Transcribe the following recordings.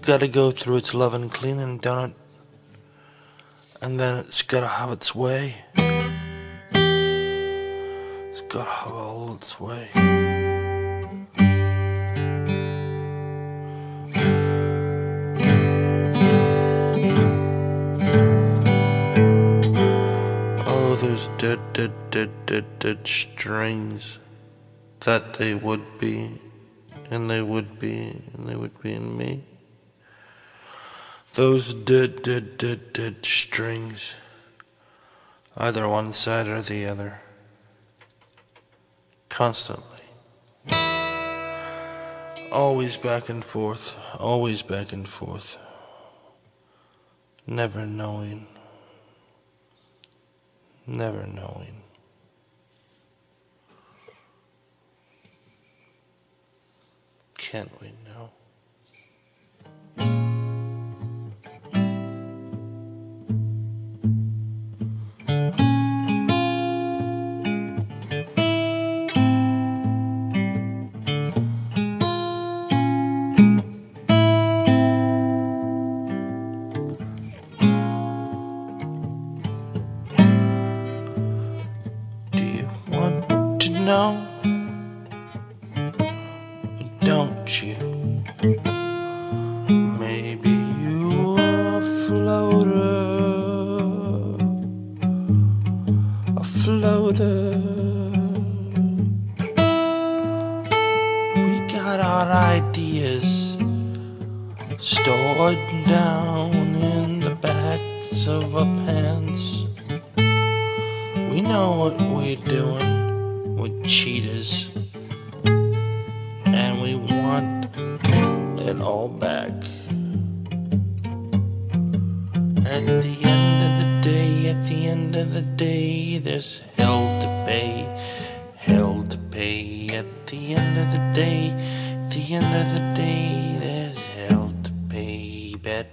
gotta go through its love and cleaning, don't it? And then it's gotta have its way. It's gotta have all its way. Oh, there's dead strings that they would be, and they would be, and they would be in me. Those dead strings, either one side or the other, constantly. Always back and forth, always back and forth, never knowing, never knowing. Can't we know? Do you want to know? Don't you? Maybe you're a floater, a floater. We got our ideas stored down in the backs of our pants. We know what we're doing with cheetahs, and we want it all back. At the end of the day, at the end of the day, there's hell to pay, hell to pay. At the end of the day, at the end of the day, there's hell to pay, bet.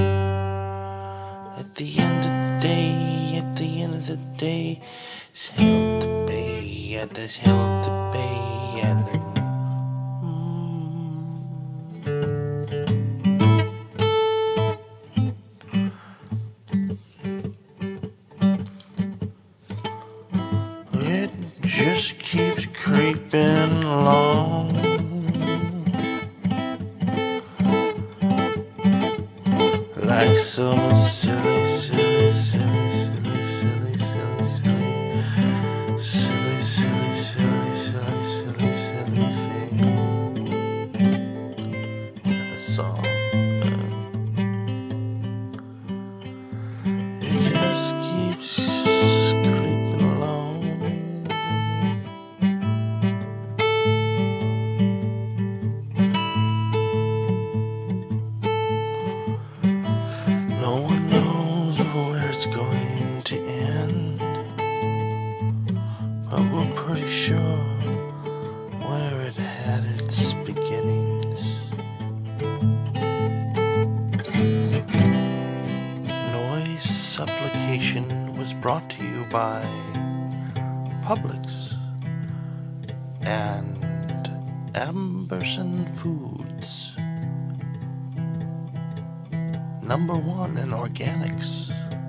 At the end of the day, at the end of the day, there's hell to pay, yeah, there's hell to pay, and it just keeps creeping along, like some silly, silly, silly, silly, silly, silly, silly, silly, silly, silly, silly, silly, silly thing. A song. It just keeps creeping along. No one knows where it's going to end, but we're pretty sure where it had its beginnings. Noise supplication was brought to you by Publix and Amberson Foods, #1 in organics.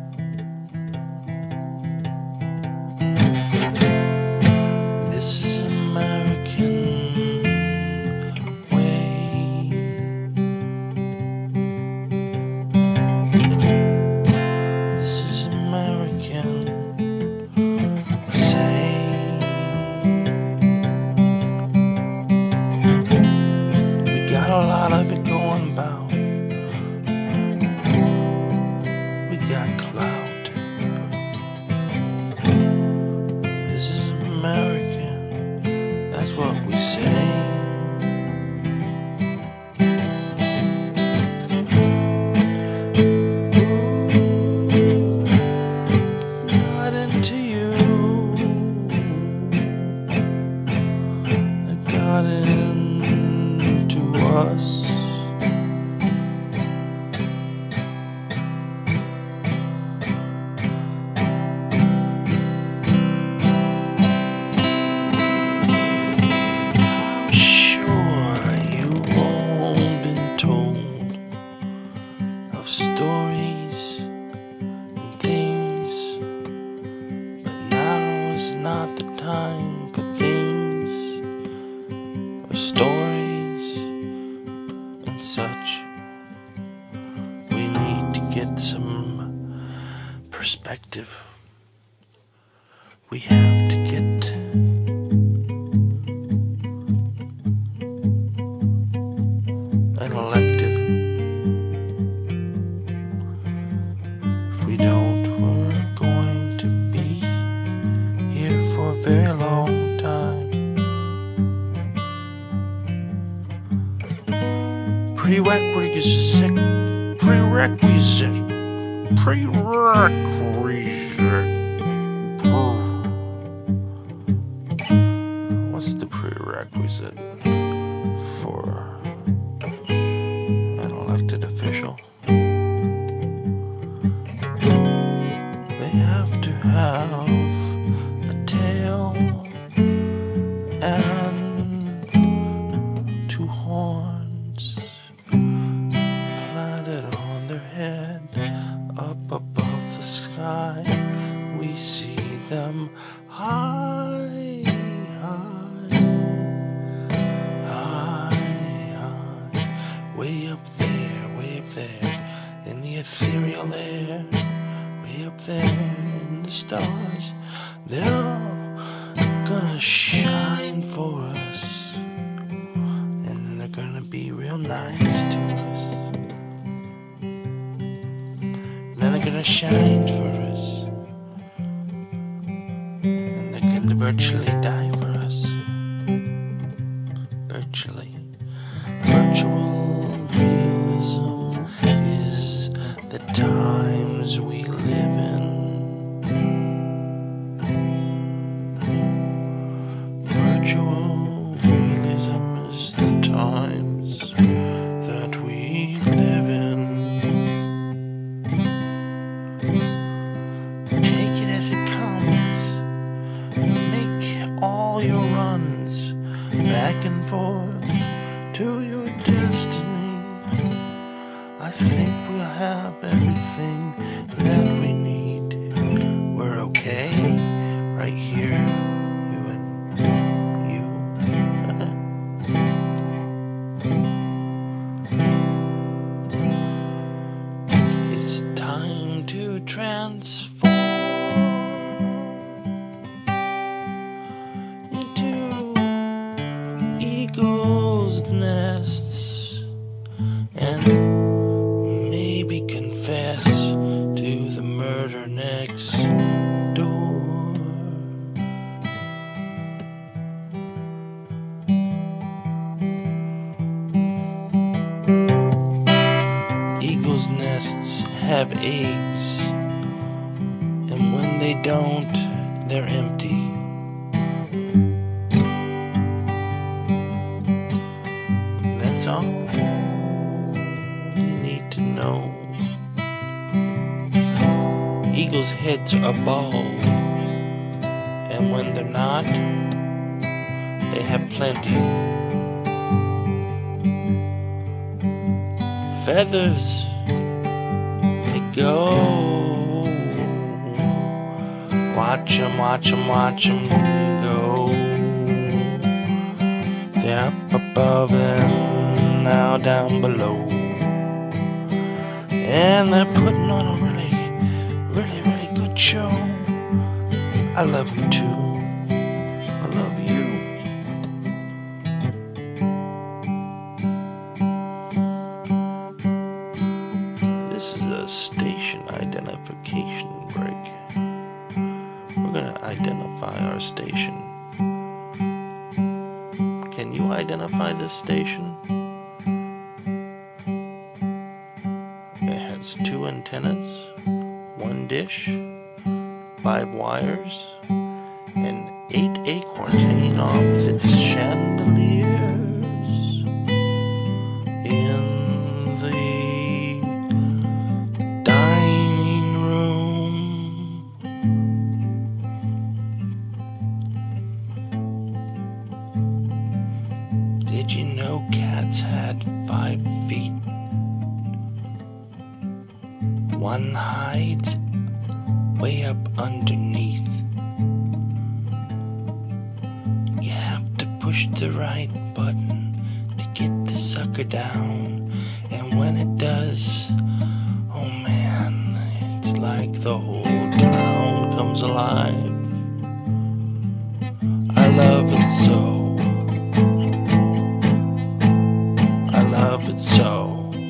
This is American way. This is American say. We got a lot of it going about. We got clout. This is American, that's what we say. Ooh, got into you, it got into us. have the time for things or stories and such. We need to get some perspective. We have to get an elective. If we don't, we're going to be here for a very long time. Prerequisite. What's the prerequisite for an elected official? They have to have a tail and two horns planted on their head. Up above the sky, we see them high, high, high, high, way up there, in the ethereal air, way up there in the stars. They're gonna shine for us, and they're gonna be real nice to us. Then they're gonna shine for us, and they're gonna virtually die for us. Virtually. Virtual realism is the times we live in. Virtual realism is the times that we live in. Take it as it comes. Make all your runs back and forth to your destiny. I think we'll have everything that we need. We're okay right here, you and you. It's time to transform into eagles' nests and maybe confess to the murder next door. Eagles' nests have eggs, and when they don't, they're empty. That's all you need to know. Eagles' heads are bald, and when they're not, they have plenty. Feathers, they go. Watch 'em, watch 'em, watch 'em go. They're up above and now down below, and they're putting on a really good show. I love them too. I love you. This is a station identification break. We're gonna identify our station. Can you identify this station? It has 2 antennas, 1 dish, 5 wires, and 8 acorns hanging off its chandeliers in the dining room. Did you know cats had 5 feet? One hides way up underneath, You have to push the right button to get the sucker down. And when it does, oh man, it's like the whole town comes alive. I love it so. I love it so.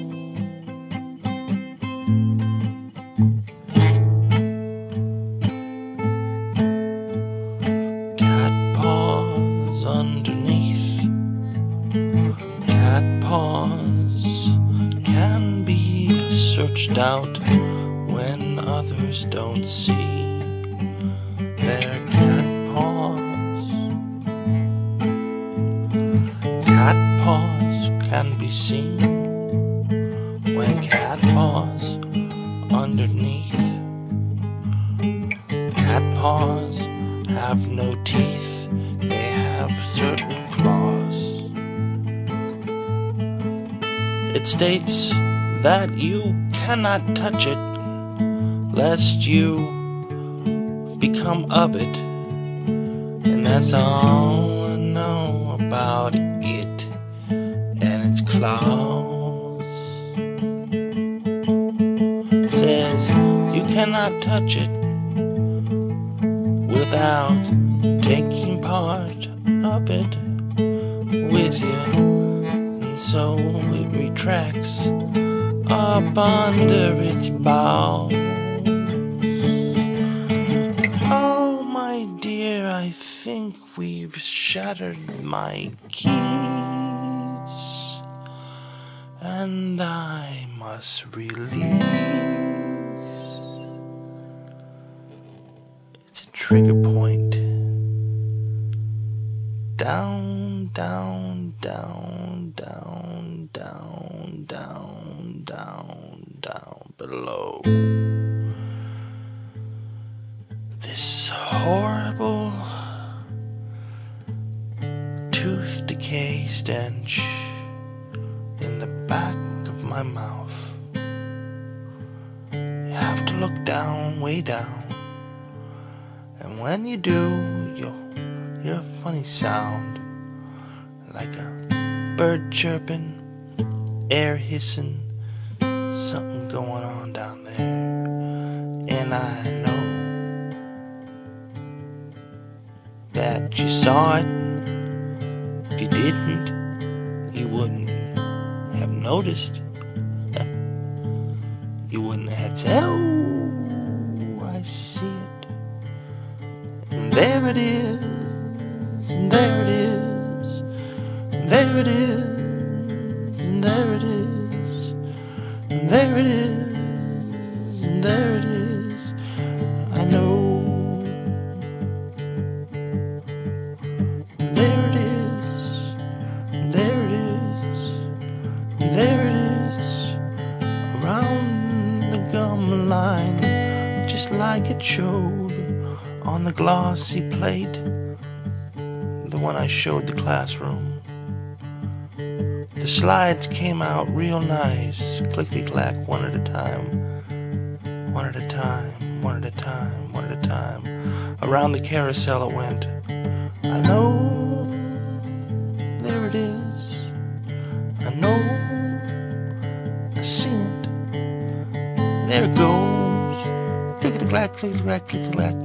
Cat paws underneath. Cat paws can be searched out when others don't see their cat paws. Cat paws can be seen when cat paws underneath. Cat paws have no teeth, they have certain claws. It states that you cannot touch it lest you become of it, and that's all I know about it and its claws. Says you cannot touch it without taking part of it with you, and so it retracts up under its bowels. Oh my dear, I think we've shattered my keys, and I must release. It's a trigger point. Down, down, down, down, down, down, down, down below. This horrible tooth decay stench in the back of my mouth. You have to look down, way down, and when you do, you'll hear a funny sound, like a bird chirping, air hissing, something going on down there. And I know that you saw it. If you didn't, you wouldn't have noticed. You wouldn't have said, oh, I see it. And there it is, and there it is, and there it is, and there it is, and there it is, and there it is. I know. And there it is, and there it is, and there it is, around the gum line, just like it showed on the glossy plate, the one I showed the classroom. The slides came out real nice, clickety-clack, one at a time, one at a time, one at a time, one at a time. Around the carousel it went. I know, there it is. I know, I see it. There it goes. Clickety-clack, clickety-clack, clickety-clack.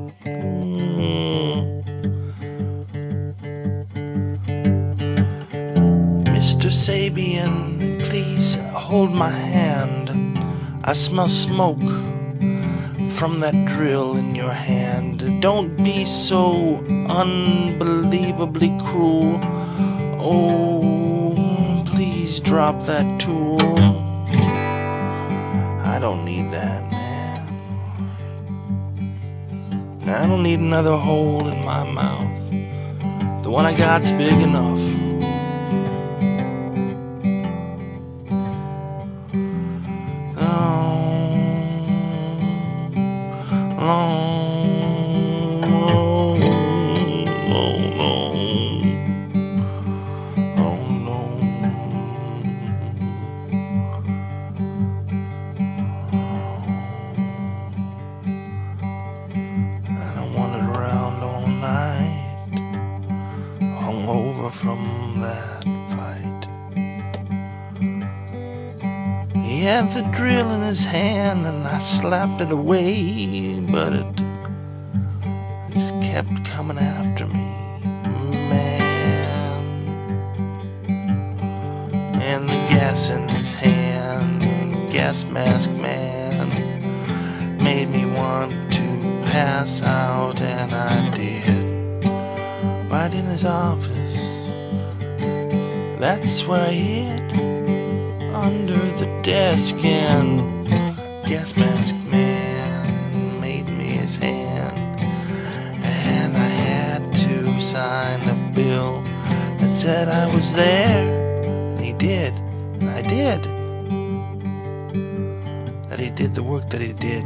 Mr. Sabian, please hold my hand. I smell smoke from that drill in your hand. Don't be so unbelievably cruel. Oh, please drop that tool. I don't need that, man. I don't need another hole in my mouth. The one I got's big enough. hungover from that fight. He had the drill in his hand and I slapped it away, but it just kept coming after me, man. And the gas in his hand, gas mask man, made me want to pass out, and I did. Right in his office, that's where I hid, under the desk, and gas mask man made me his hand, and I had to sign a bill that said I was there, and he did, and I did, that he did the work that he did.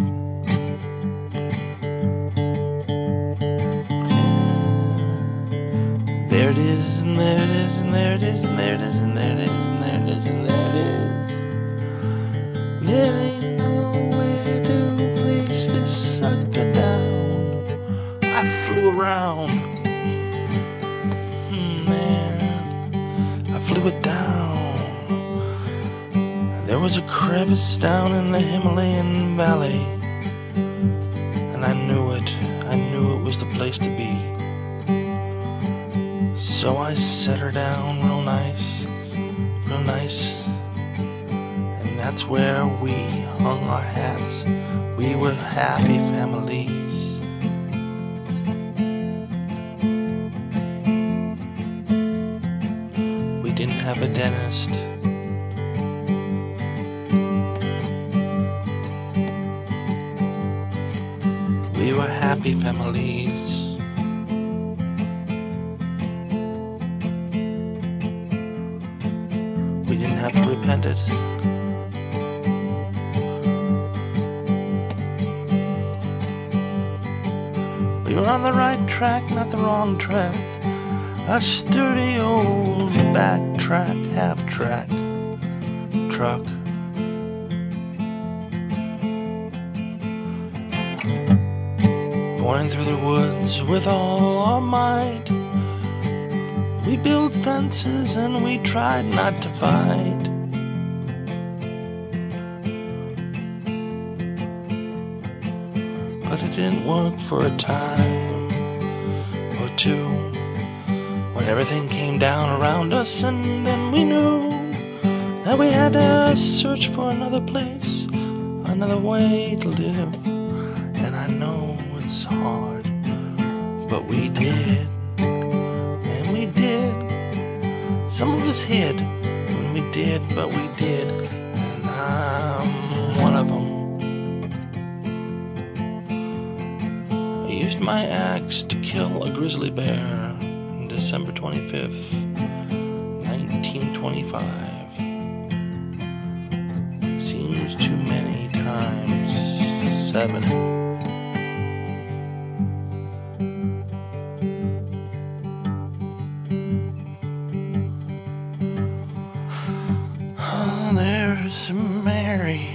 There it is, and there it is, and there it is, and there it is, and there it is, and there it is, and there it is. There ain't no way to place this sucker down. I flew around, man, I flew it down. There was a crevice down in the Himalayan valley, and I knew it was the place to be. So I set her down real nice, and that's where we hung our hats. We were happy families. We didn't have a dentist. We were happy families. We didn't have to repent it. We were on the right track, not the wrong track. A sturdy old backtrack, half-track truck. Pouring through the woods with all our might. We built fences and we tried not to fight. But it didn't work for a time or two, when everything came down around us, and then we knew that we had to search for another place, another way to live. And I know it's hard, but we did. We did. Some of us hid when we did, but we did, and I'm one of them. I used my axe to kill a grizzly bear on December 25th, 1925. Seems too many times 7. There's Mary,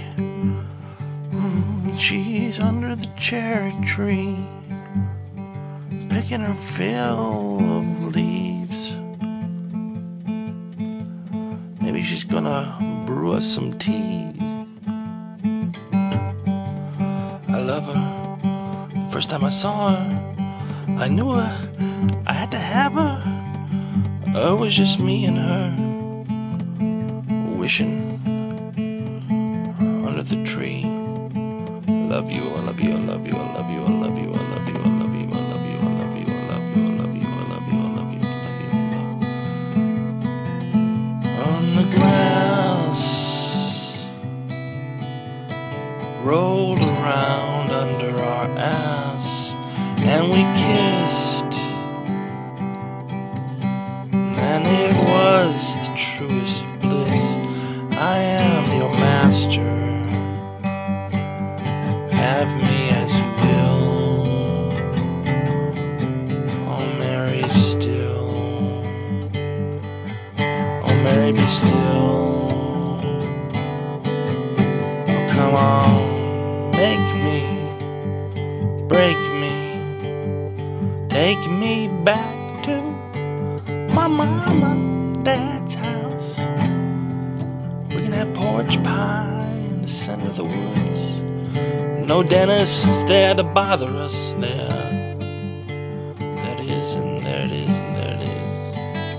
she's under the cherry tree, picking her fill of leaves. Maybe she's gonna brew us some teas. I love her. First time I saw her, I knew I had to have her. It was just me and her, wishing under the tree. Love you, I love you, I love you, I love you, I love you, I love you, I love you, I love you, I love you, I love you, I love you, I love you, I love you, I love you, I love you. On the grass, rolled around under our ass, and we kissed. And it was the truest of bliss. I am your master. Have me as you will. Oh, Mary, still. Oh, Mary, be still. Oh, come on, make me, break me, take me back to my mom and dad's house. We can have porch pie in the center of the woods. No dentist there to bother us there. There it is, and there it is, and there it is.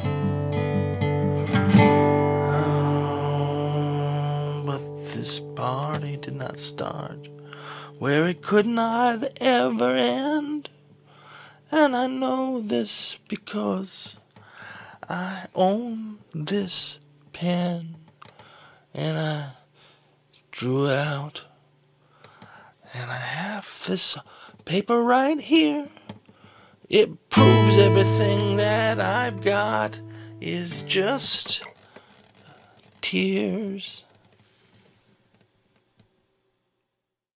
Oh, but this party did not start where it could not ever end. And I know this because I own this pen. And I drew it out. And I have this paper right here. It proves everything that I've got is just tears.